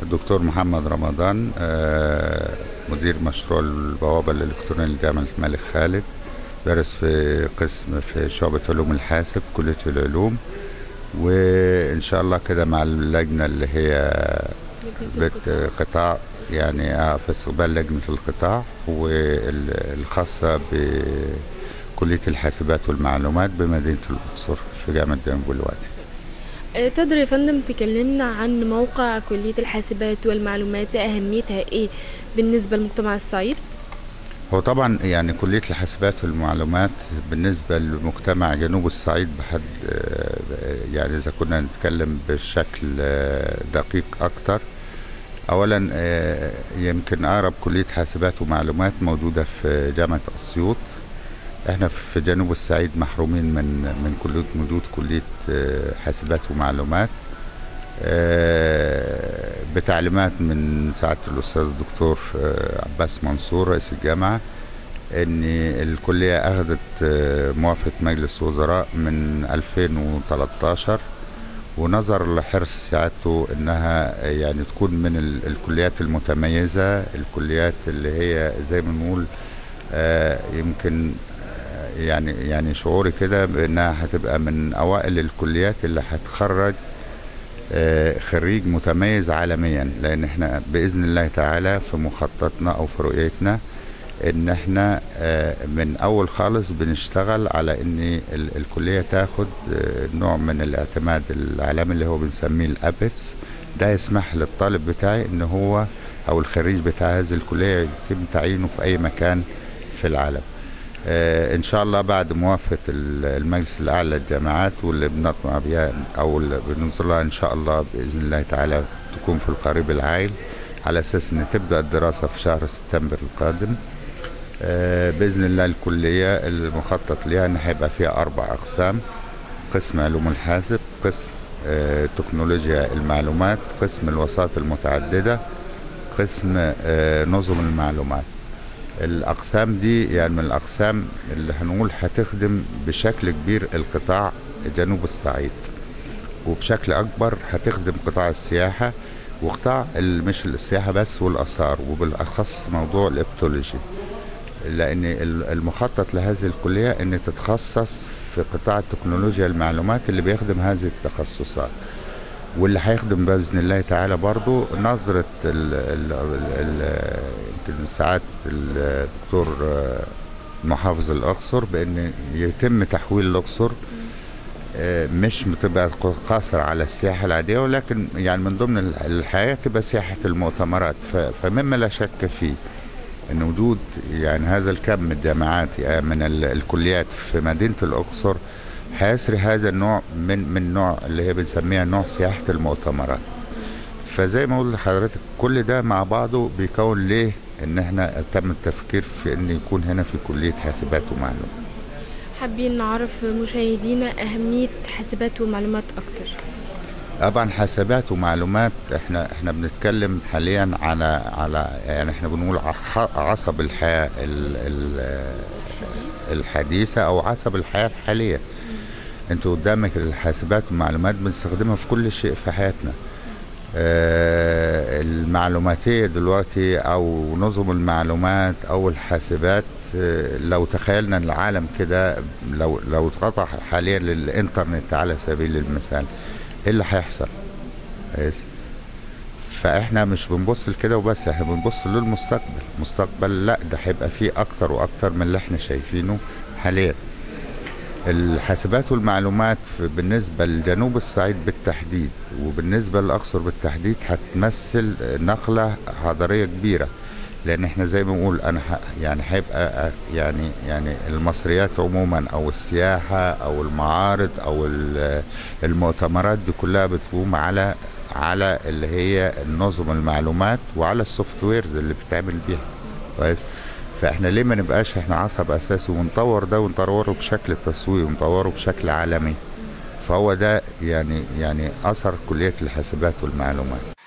الدكتور محمد رمضان، مدير مشروع البوابة الإلكترونية لجامعة الملك خالد. درس في قسم في شعبة علوم الحاسب كلية العلوم، وإن شاء الله كده مع اللجنة اللي هي قطاع، يعني في استقبال لجنة القطاع والخاصة بكلية الحاسبات والمعلومات بمدينة الأقصر في جامعة جنوب الوادي. تقدر يا فندم تكلمنا عن موقع كلية الحاسبات والمعلومات، أهميتها إيه بالنسبة لمجتمع الصعيد؟ هو طبعا يعني كلية الحاسبات والمعلومات بالنسبة لمجتمع جنوب الصعيد بحد، يعني إذا كنا نتكلم بشكل دقيق أكتر، أولا يمكن أقرب كلية حاسبات ومعلومات موجودة في جامعة أسيوط. احنا في جنوب الصعيد محرومين من كلية وجود كلية حاسبات ومعلومات، بتعليمات من سعادة الأستاذ الدكتور عباس منصور رئيس الجامعة، ان الكلية اخذت موافقة مجلس وزراء من 2013، ونظر لحرص سعادته انها يعني تكون من الكليات المتميزة، الكليات اللي هي زي ما نقول يمكن يعني شعوري كده بانها هتبقى من اوائل الكليات اللي هتخرج خريج متميز عالميا، لان احنا باذن الله تعالى في مخططنا او في رؤيتنا ان احنا من اول خالص بنشتغل على ان الكليه تاخد نوع من الاعتماد العالمي اللي هو بنسميه الابس. ده يسمح للطالب بتاعي ان هو او الخريج بتاع هذه الكليه يتم تعيينه في اي مكان في العالم. ان شاء الله بعد موافقه المجلس الاعلى للجامعات واللي بنطمع بها او اللي بننظر لها ان شاء الله باذن الله تعالى تكون في القريب العاجل، على اساس ان تبدا الدراسه في شهر سبتمبر القادم. باذن الله الكليه المخطط لها ان هيبقى فيها 4 اقسام: قسم علوم الحاسب، قسم تكنولوجيا المعلومات، قسم الوساطة المتعدده، قسم نظم المعلومات. الأقسام دي يعني من الأقسام اللي هنقول هتخدم بشكل كبير القطاع جنوب الصعيد، وبشكل أكبر هتخدم قطاع السياحة وقطاع مش السياحة بس والآثار، وبالأخص موضوع الإبتولوجي، لأن المخطط لهذه الكلية أن تتخصص في قطاع تكنولوجيا المعلومات اللي بيخدم هذه التخصصات، واللي هيخدم باذن الله تعالى برضو نظره يمكن ساعات الدكتور محافظ الاقصر بان يتم تحويل الاقصر مش بتبقى قاصر على السياحه العاديه، ولكن يعني من ضمن الحياه تبقى سياحه المؤتمرات. فمما لا شك فيه ان وجود يعني هذا الكم من الجامعات من الكليات في مدينه الاقصر هيسري هذا النوع من نوع اللي هي بنسميها نوع سياحة المؤتمرات. فزي ما قلت لحضرتك كل ده مع بعضه بيكون ليه ان احنا تم التفكير في ان يكون هنا في كلية حاسبات ومعلومات. حابين نعرف مشاهدينا أهمية حاسبات ومعلومات أكتر. طبعا حاسبات ومعلومات احنا بنتكلم حاليا على يعني احنا بنقول عصب الحياة الحديثة او عصب الحياة الحالية. انت قدامك الحاسبات والمعلومات بنستخدمها في كل شيء في حياتنا. المعلوماتية دلوقتي او نظم المعلومات او الحاسبات، لو تخيلنا العالم كده لو اتقطع حاليا للانترنت على سبيل المثال ايه اللي هيحصل؟ فاحنا مش بنبص لكده وبس، احنا بنبص للمستقبل. المستقبل لا ده هيبقى فيه اكتر واكتر من اللي احنا شايفينه حاليا. الحاسبات والمعلومات بالنسبة لجنوب الصعيد بالتحديد وبالنسبة للأقصر بالتحديد هتمثل نقلة حضارية كبيرة، لأن احنا زي ما بنقول أنا يعني هيبقى يعني المصريات عموما أو السياحة أو المعارض أو المؤتمرات دي كلها بتقوم على اللي هي نظم المعلومات وعلى السوفت ويرز اللي بتعمل بيها كويس. فاحنا ليه ما نبقاش احنا عصب اساسي ونطور ده ونطوره بشكل تسويقي ونطوره بشكل عالمي؟ فهو ده يعني اثر كلية الحاسبات والمعلومات.